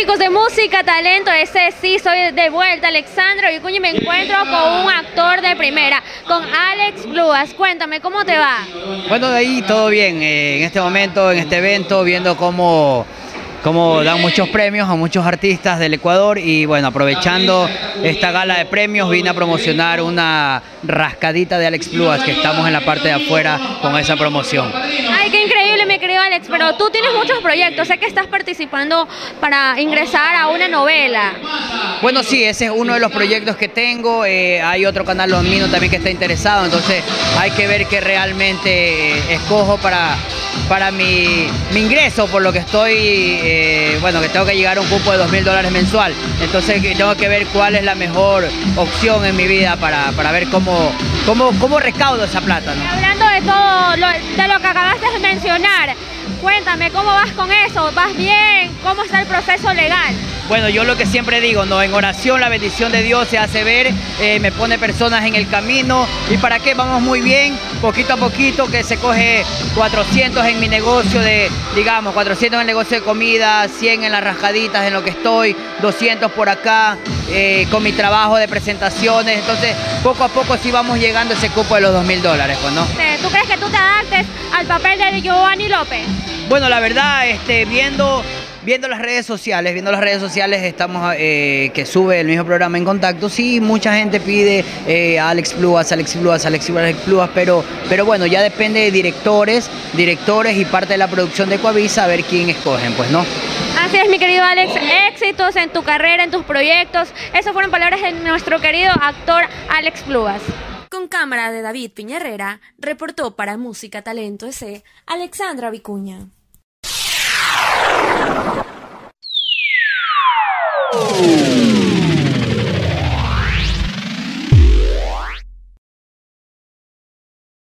Chicos de Música Talento, sí, soy de vuelta, Alexandra Vicuña, y me encuentro con un actor de primera, con Alex Bluas. Cuéntame, ¿cómo te va? Bueno, de ahí todo bien, en este momento, en este evento, viendo cómo dan muchos premios a muchos artistas del Ecuador y bueno, aprovechando esta gala de premios vine a promocionar una rascadita de Alex Bluas, que estamos en la parte de afuera con esa promoción. Ay, qué increíble, mi querido Alex, pero tú tienes muchos proyectos, sé que estás participando para ingresar a una novela. Bueno, sí, ese es uno de los proyectos que tengo, hay otro canal londino también que está interesado, entonces hay que ver qué realmente escojo para mi ingreso, por lo que estoy, bueno, que tengo que llegar a un cupo de $2000 mensual, entonces tengo que ver cuál es la mejor opción en mi vida para ver cómo recaudo esa plata, ¿no? Hablando de todo, de lo que acabaste de mencionar, cuéntame, ¿cómo vas con eso? ¿Vas bien? ¿Cómo está el proceso legal? Bueno, yo lo que siempre digo, ¿no? En oración la bendición de Dios se hace ver, me pone personas en el camino. ¿Y para qué? Vamos muy bien, poquito a poquito, que se coge 400 en mi negocio digamos, 400 en el negocio de comida, 100 en las rascaditas en lo que estoy, 200 por acá, con mi trabajo de presentaciones. Entonces, poco a poco sí vamos llegando a ese cupo de los $2000, pues, ¿no? ¿Tú crees que tú te adaptes al papel de Giovanni López? Bueno, la verdad, viendo las redes sociales, estamos que sube el mismo programa En Contacto, sí, mucha gente pide Alex Bluas, pero bueno, ya depende de directores y parte de la producción de Coavisa a ver quién escogen, pues, ¿no? Así es, mi querido Alex, éxitos en tu carrera, en tus proyectos. Esas fueron palabras de nuestro querido actor Alex Bluas. Con cámara de David Piñerrera, reportó para Música Talento S, Alexandra Vicuña.